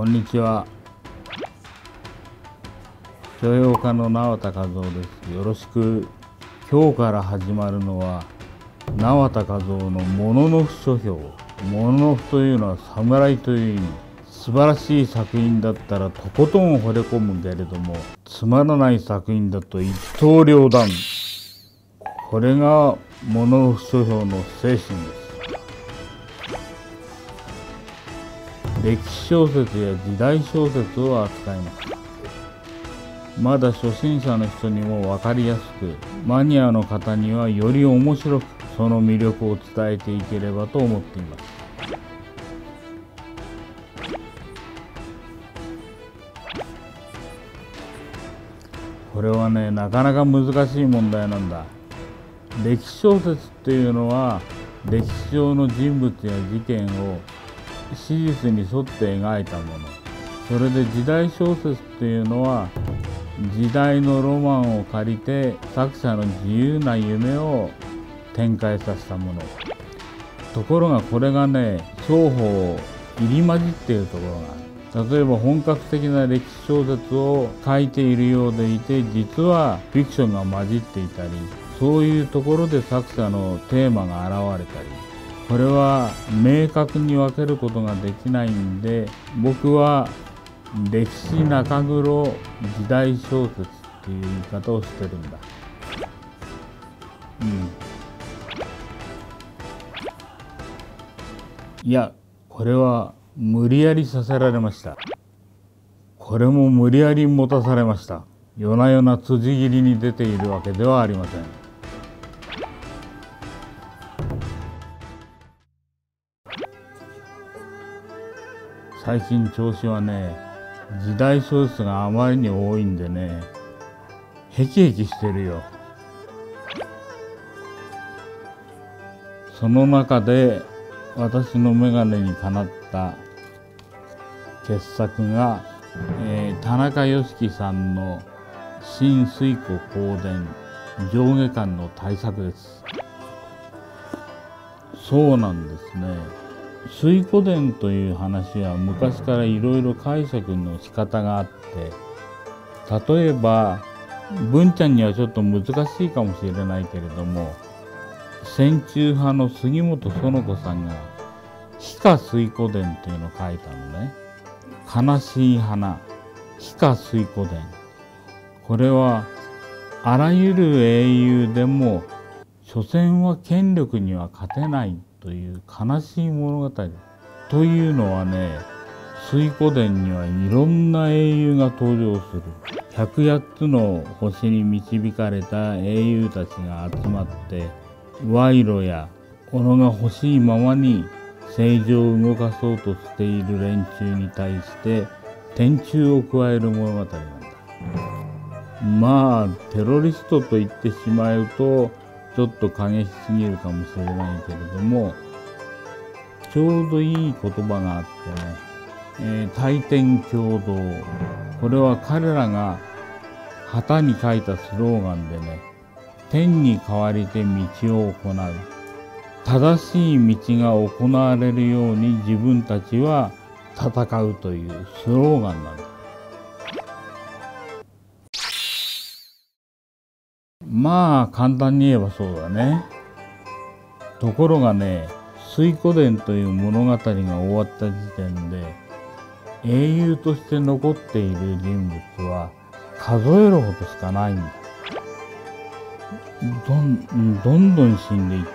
こんにちは。書評家の縄田和夫です。よろしく。今日から始まるのは縄田和夫のもののふ書評。もののふというのは侍という意味。素晴らしい作品だったらとことん惚れ込むけれども、つまらない作品だと一刀両断。これがもののふ書評の精神です。歴史小説や時代小説を扱います。まだ初心者の人にも分かりやすく、マニアの方にはより面白くその魅力を伝えていければと思っています。これはね、なかなか難しい問題なんだ。歴史小説っていうのは歴史上の人物や事件を史実に沿って描いたもの。それで時代小説っていうのは時代のロマンを借りて作者の自由な夢を展開させたもの。ところがこれがね、双方入り混じっているところがある。例えば本格的な歴史小説を書いているようでいて、実はフィクションが混じっていたり、そういうところで作者のテーマが現れたり、これは明確に分けることができないんで、僕は歴史中黒時代小説っていう言い方をしてるんだ。いや、これは無理やりさせられました。これも無理やり持たされました。夜な夜な辻斬りに出ているわけではありません。最近調子はね、時代小説があまりに多いんでね、ヘキヘキしてるよ。その中で私の眼鏡にかなった傑作が、田中良樹さんの新水庫香典上下巻の大作です。そうなんですね。水庫伝という話は昔からいろいろ解釈の仕方があって、例えば文ちゃんにはちょっと難しいかもしれないけれども、戦中派の杉本園子さんが「飛花水庫伝」っていうのを書いたのね。悲しい花、飛花水庫伝。これはあらゆる英雄でも所詮は権力には勝てないという悲しい物語というのはね、水庫伝にはいろんな英雄が登場する。108つの星に導かれた英雄たちが集まって賄賂や己が欲しいままに政治を動かそうとしている連中に対して天誅を加える物語なんだ。まあテロリストと言ってしまうとちょっと過激すぎるかもしれないけれども、ちょうどいい言葉があってね、大天共同。これは彼らが旗に書いたスローガンでね、天に代わりて道を行う。正しい道が行われるように自分たちは戦うというスローガンなんだ。まあ簡単に言えばそうだね。ところがね、水庫伝という物語が終わった時点で英雄として残っている人物は数えるほどしかないんだ。どんどん死んでいって。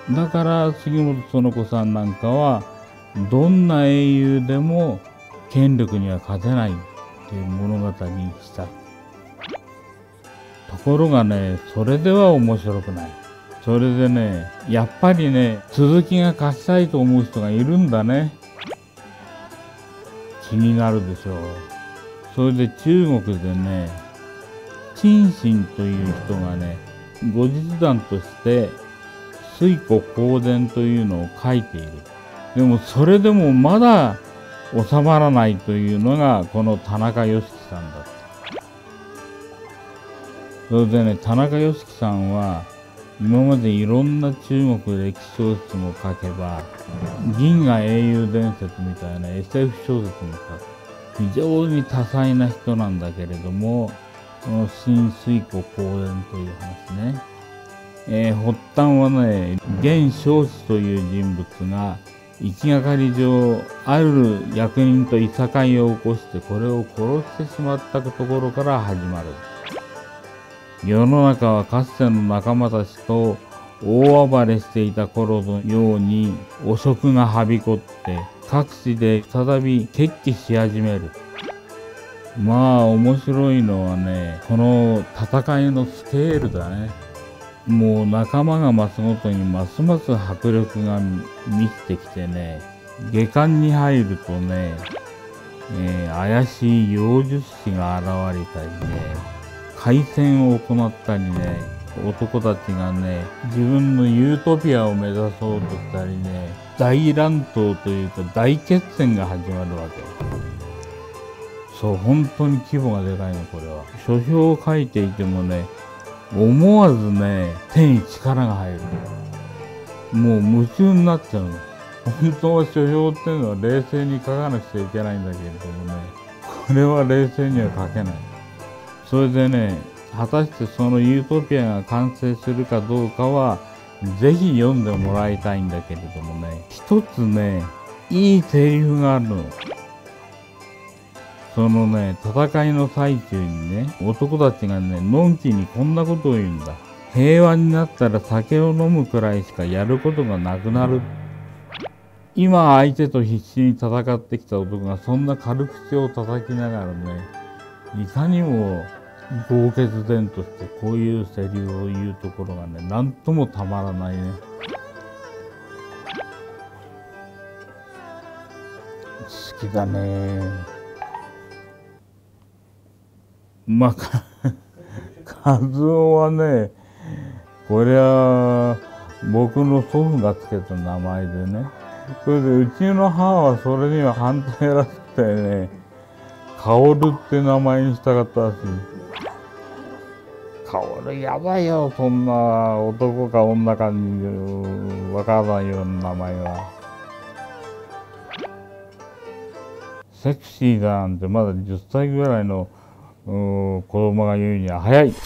だから杉本園子さんなんかはどんな英雄でも権力には勝てないっていう物語にした。ところがね、それでは面白くない。それでね、やっぱりね、続きが勝ちたいと思う人がいるんだね。気になるでしょう。それで中国でね、陳信という人がね、後日談として水庫香典というのを書いている。でもそれでもまだ収まらないというのがこの田中良樹さんだった。それでね、田中良樹さんは今までいろんな中国歴史小説も書けば、 銀河英雄伝説みたいな SF 小説も書く。非常に多彩な人なんだけれども、この新水湖公園という話ね。発端はね、現彰子という人物が行きがかり上、ある役人といさかいを起こしてこれを殺してしまったところから始まる。世の中はかつての仲間たちと大暴れしていた頃のように汚職がはびこって各地で再び決起し始める。まあ面白いのはね、この戦いのスケールだね。もう仲間が増すごとにますます迫力が満ちてきてね、下巻に入るとね、怪しい妖術師が現れたりね、海戦を行ったりね、男たちがね、自分のユートピアを目指そうとしたりね、大乱闘というか大決戦が始まるわけ。そう、本当に規模がでかいの、これは。書評を書いていてもね、思わずね、手に力が入る。もう夢中になっちゃうの。本当は書評っていうのは冷静に書かなくちゃいけないんだけれどもね、これは冷静には書けない。それでね、果たしてそのユートピアが完成するかどうかは、ぜひ読んでもらいたいんだけれどもね、一つね、いいセリフがあるの。そのね、戦いの最中にね、男たちがね、のんきにこんなことを言うんだ。平和になったら酒を飲むくらいしかやることがなくなる。今相手と必死に戦ってきた男がそんな軽口を叩きながらね、いかにも豪傑伝としてこういうセリフを言うところがね、なんともたまらないね。好きだね。まあ、カズオはね、これは僕の祖父がつけた名前でね、それでうちの母はそれには反対らしくてね、カオルって名前にしたかったらしい。カオルやばいよ、そんな男か女かにわからないような名前は。セクシーだなんてまだ10歳ぐらいの子供が言うには早い。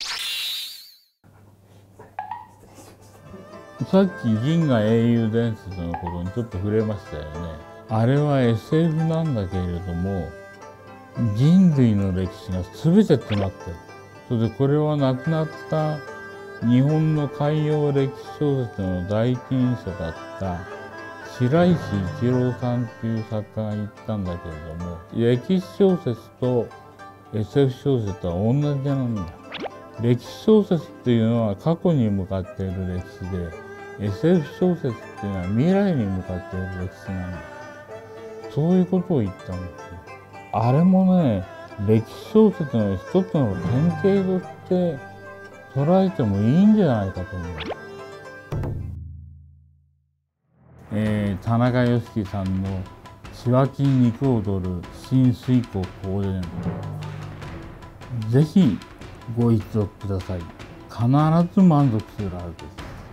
さっき銀河英雄伝説のことにちょっと触れましたよね。あれは SF なんだけれども、人類の歴史が全て詰まってる。それでこれは亡くなった日本の海洋歴史小説の第一人者だった白石一郎さんっていう作家が言ったんだけれども、歴史小説と SF 小説は同じなんだ。歴史小説っていうのは過去に向かっている歴史で、SF 小説っていうのは未来に向かっている歴史なんだ。そういうことを言ったんですよ。あれもね、歴史小説の一つの典型として捉えてもいいんじゃないかと思う。田中良樹さんの血湧き肉踊る新水湖公園。ぜひご一読ください。必ず満足するはず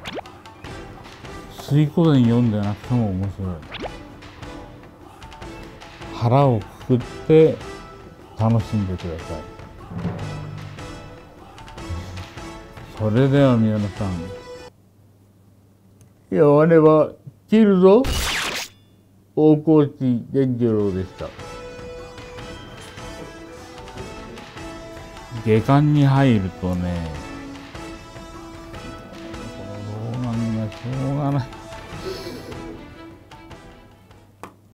です。水湖伝読んでなくても面白い。腹をくくって楽しんでください。それでは皆さん、弱音は切るぞ。大河内伝次郎でした。下巻に入るとね、老眼がしょうがない。